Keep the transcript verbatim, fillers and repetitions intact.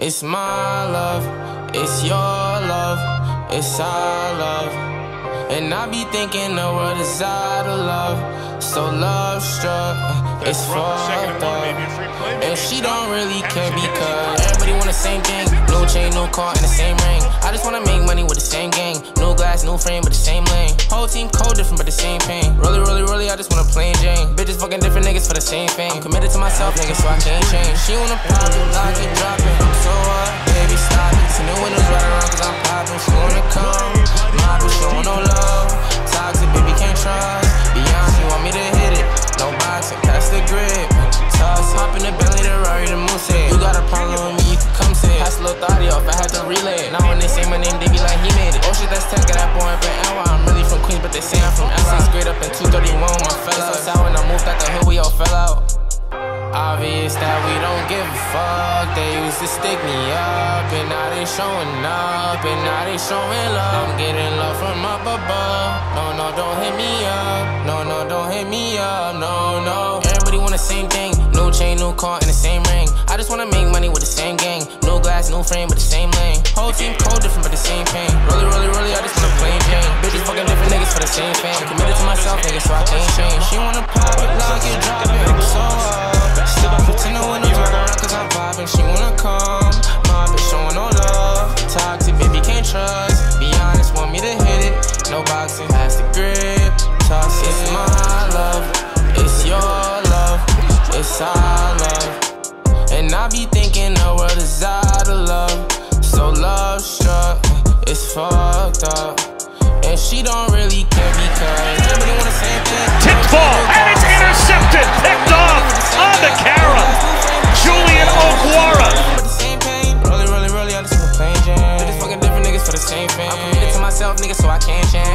It's my love, it's your love, it's our love. And I be thinking the world is out of love, so love struck, it's fucked up. And she don't really care because everybody want the same thing. No chain, no car, and the same ring. I just wanna make money with the same gang. No glass, no frame, but the same lane. Whole team cold, different, but the same pain. Really, really, really, I just wanna plain Jane. Bitches fucking different niggas for the same thing. I'm committed to myself, nigga, so I can't change. She wanna pop it, lock it, drop it. So what? Baby, stop it. See the windows right around cause I'm popping. She wanna come, mob it, showing no love. Toxic, baby, can't trust. Beyonce want me to hit it. No boxing, pass the grip. Toss, hop in the Bentley, the Rari, the Moose. You got a problem with me, you can come sit. Pass a little thotty off, I had to relay it. Now when they say my name, they be like, he made it. Oh shit, that's tech, got that boy up in N Y. I'm really from Queens, but they say I'm from L A. Sixth grade up in two thirty-one, my fella out. When I moved out the hood, we all fell out. Obvious that we don't give a fuck. They used to stick me up, and now they showing up, and now they showing love. I'm getting love from up above. No, no, don't hit me up. No, no, don't hit me up. No, no. Everybody want the same thing. No chain, no car, and the same ring. I just wanna make money with the same gang. No glass, no frame, but the same lane. Whole team cold, different, but the same pain. Really, really, really, I just wanna plain Jane. Bitches fucking different niggas for the same fame. I'm committed to myself, nigga, so I can't change. She wanna pop it, lock it, drop it. So up. Stop pretending the windows right around cause I'm popping. She wanna come, my bitch showing no love. Toxic, baby, can't trust. Be honest, want me to hit it. No boxing, pass the grip. Toss, it's my love, it's your love, it's our love. And I be thinking the world is out of love, so love struck, it's fucked up. And she don't really care because everybody want the same thing. Tipped ball, and it's intercepted, picked off on the Cara. Julian Okwara. Really, really, really, I just wanna plain Jane. Bitches fucking different niggas for the same thing. I'm committed to myself, nigga, so I can't change.